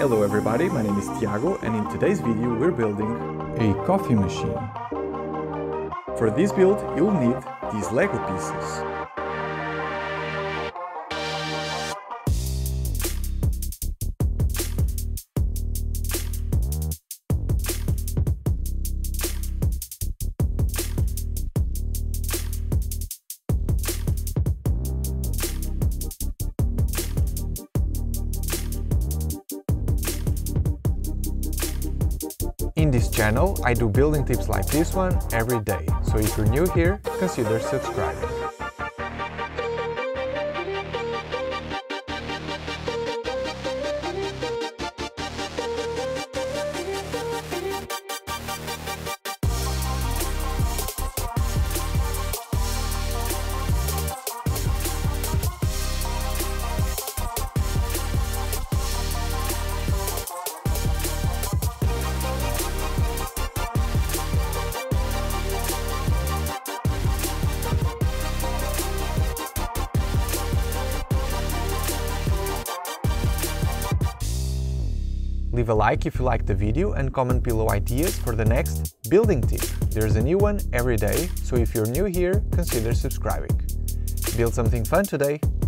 Hello everybody, my name is Tiago and in today's video we're building a coffee machine. For this build you'll need these Lego pieces. In this channel, I do building tips like this one every day, so if you're new here, consider subscribing. Leave a like if you liked the video and comment below ideas for the next building tip. There's a new one every day, so if you're new here, consider subscribing. Build something fun today!